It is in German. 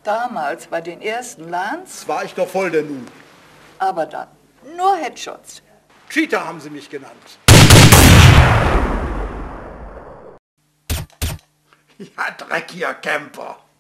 Damals bei den ersten Lans? War ich doch voll der Nu. Aber dann nur Headshots. Cheater haben sie mich genannt. Ja, dreckiger Camper.